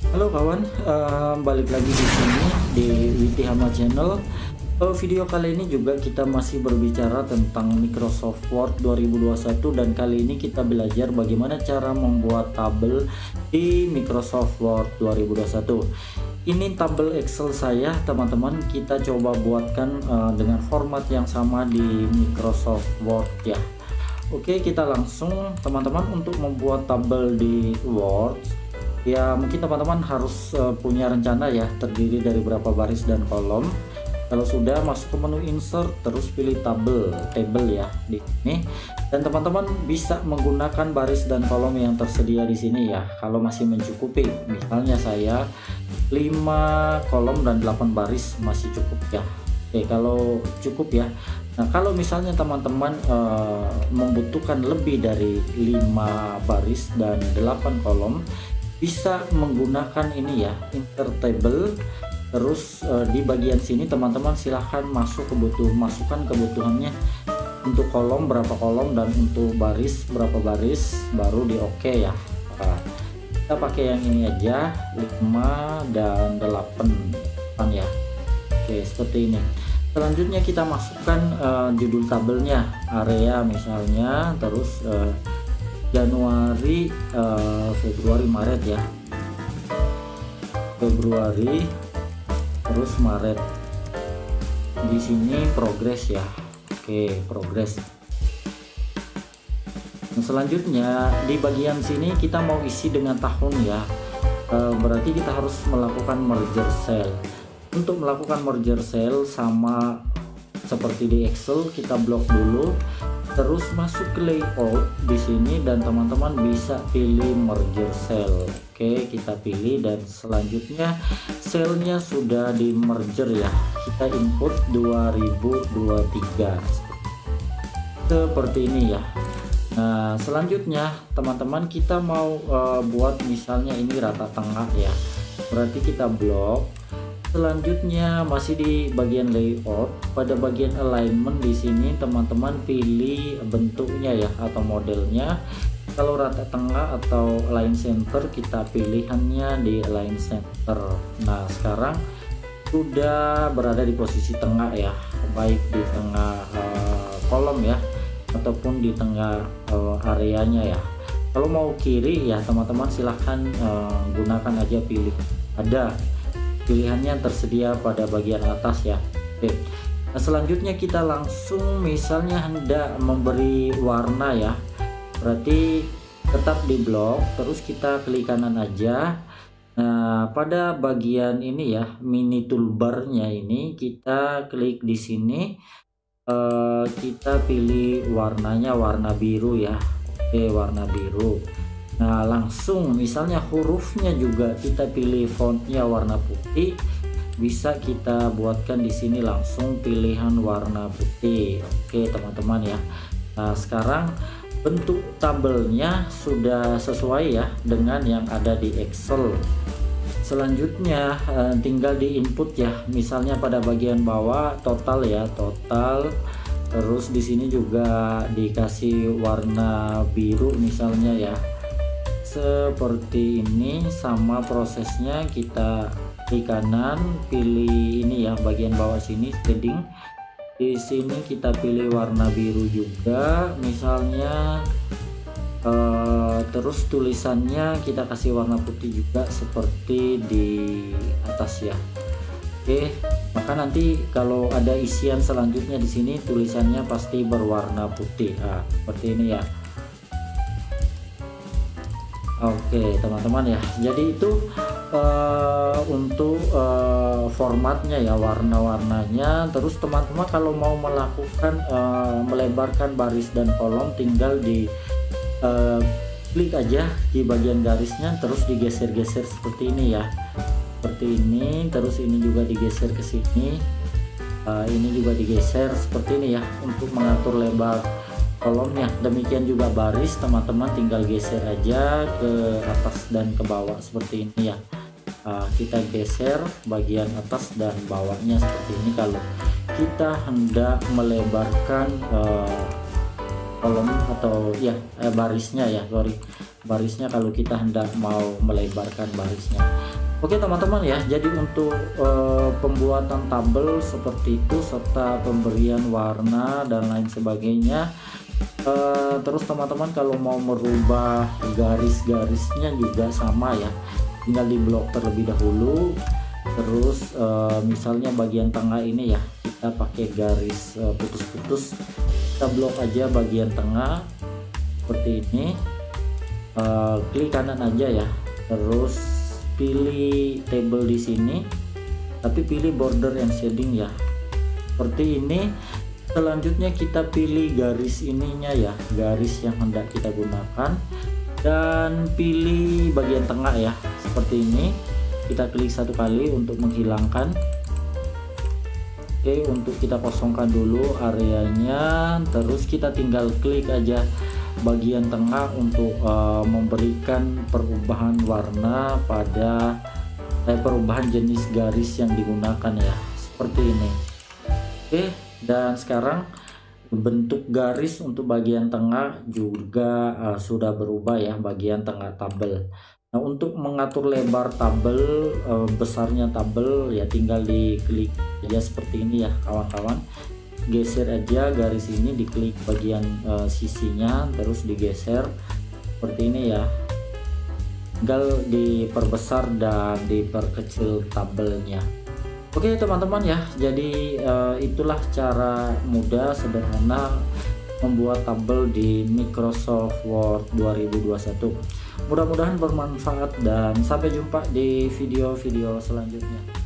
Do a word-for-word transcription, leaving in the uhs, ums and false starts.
Halo kawan, eh, balik lagi di sini di Witi Hama Channel. Eh, video kali ini juga kita masih berbicara tentang Microsoft Word dua ribu dua puluh satu, dan kali ini kita belajar bagaimana cara membuat tabel di Microsoft Word dua ribu dua puluh satu. Ini tabel Excel saya, teman-teman. Kita coba buatkan uh, dengan format yang sama di Microsoft Word ya. Oke, kita langsung teman-teman untuk membuat tabel di Word. Ya mungkin teman-teman harus uh, punya rencana ya, terdiri dari berapa baris dan kolom. Kalau sudah, masuk ke menu insert, terus pilih tabel, table ya di sini. Dan teman-teman bisa menggunakan baris dan kolom yang tersedia di sini ya, kalau masih mencukupi. Misalnya saya lima kolom dan delapan baris masih cukup ya. Oke, kalau cukup ya. Nah, kalau misalnya teman-teman uh, membutuhkan lebih dari lima baris dan delapan kolom, bisa menggunakan ini ya, insert table. Terus e, di bagian sini teman-teman silahkan masuk kebutuhan masukkan kebutuhannya, untuk kolom berapa kolom dan untuk baris berapa baris, baru di oke ya. Nah, kita pakai yang ini aja, lima dan delapan ya. Oke, seperti ini. Selanjutnya kita masukkan e, judul tabelnya, area misalnya, terus e, Januari, uh, Februari, Maret ya. Februari, terus Maret. Di sini progres ya. Oke, progres. Nah, selanjutnya di bagian sini kita mau isi dengan tahun ya. Uh, berarti kita harus melakukan merger cell. Untuk melakukan merger cell sama seperti di Excel, kita blok dulu. Terus masuk ke layout di sini dan teman-teman bisa pilih merger cell. Oke, kita pilih dan selanjutnya selnya sudah di merger ya. Kita input dua ribu dua puluh tiga seperti ini ya. Nah, selanjutnya teman-teman kita mau uh, buat misalnya ini rata tengah ya. Berarti kita blok. Selanjutnya masih di bagian layout, pada bagian alignment di sini teman-teman pilih bentuknya ya atau modelnya. Kalau rata tengah atau align center, kita pilihannya di align center. Nah, sekarang sudah berada di posisi tengah ya, baik di tengah uh, kolom ya ataupun di tengah uh, areanya ya. Kalau mau kiri ya teman-teman silahkan uh, gunakan aja pilih ada pilihannya tersedia pada bagian atas ya. Oke. Nah, selanjutnya kita langsung misalnya hendak memberi warna ya. Berarti tetap di blok, terus kita klik kanan aja. Nah, pada bagian ini ya, mini toolbarnya ini kita klik di sini. Uh, kita pilih warnanya warna biru ya. Oke, warna biru. Nah, langsung misalnya hurufnya juga kita pilih fontnya warna putih, bisa kita buatkan di sini langsung pilihan warna putih. Oke teman-teman ya. Nah, sekarang bentuk tabelnya sudah sesuai ya dengan yang ada di Excel. Selanjutnya eh, tinggal di input ya, misalnya pada bagian bawah total ya, total. Terus di sini juga dikasih warna biru misalnya ya. Seperti ini, sama prosesnya kita klik kanan, pilih ini ya bagian bawah sini shading. Di sini kita pilih warna biru juga misalnya. Uh, terus tulisannya kita kasih warna putih juga seperti di atas ya. Oke, maka nanti kalau ada isian selanjutnya di sini tulisannya pasti berwarna putih. Nah, seperti ini ya. Oke teman-teman ya, jadi itu uh, untuk uh, formatnya ya, warna-warnanya. Terus teman-teman kalau mau melakukan uh, melebarkan baris dan kolom, tinggal di uh, klik aja di bagian garisnya, terus digeser-geser seperti ini ya, seperti ini. Terus ini juga digeser ke sini, uh, ini juga digeser seperti ini ya, untuk mengatur lebar kolomnya. Demikian juga baris, teman-teman tinggal geser aja ke atas dan ke bawah seperti ini ya. Nah, kita geser bagian atas dan bawahnya seperti ini kalau kita hendak melebarkan uh, kolom atau ya eh, barisnya ya sorry barisnya kalau kita hendak mau melebarkan barisnya. Oke teman-teman ya, jadi untuk uh, pembuatan tabel seperti itu serta pemberian warna dan lain sebagainya. Uh, terus teman-teman kalau mau merubah garis-garisnya juga sama ya, tinggal di blok terlebih dahulu. Terus uh, misalnya bagian tengah ini ya, kita pakai garis uh, putus-putus, kita blok aja bagian tengah seperti ini. Uh, klik kanan aja ya, terus pilih table di sini, tapi pilih border and shading ya, seperti ini. Selanjutnya kita pilih garis ininya ya, garis yang hendak kita gunakan, dan pilih bagian tengah ya, seperti ini. Kita klik satu kali untuk menghilangkan. Oke, untuk kita kosongkan dulu areanya, terus kita tinggal klik aja bagian tengah untuk uh, memberikan perubahan warna pada eh, perubahan jenis garis yang digunakan ya, seperti ini. Oke, dan sekarang bentuk garis untuk bagian tengah juga uh, sudah berubah ya, bagian tengah tabel. Nah, untuk mengatur lebar tabel, uh, besarnya tabel ya, tinggal diklik aja seperti ini ya kawan-kawan. Geser aja garis ini, diklik bagian uh, sisinya, terus digeser seperti ini ya, tinggal diperbesar dan diperkecil tabelnya. Oke teman-teman ya, jadi uh, itulah cara mudah sederhana membuat tabel di Microsoft Word dua ribu dua puluh satu. Mudah-mudahan bermanfaat dan sampai jumpa di video-video selanjutnya.